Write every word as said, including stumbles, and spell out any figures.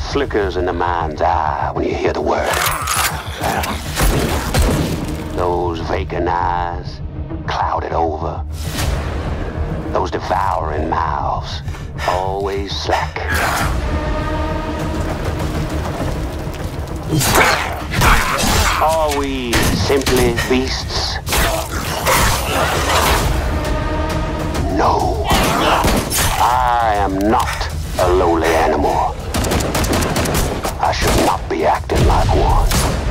flickers in the mind's eye when you hear the word. Those vacant eyes, clouded over. Those devouring mouths, always slack. Are we simply beasts? No. I am not a lowly animal. I should not be acting like one.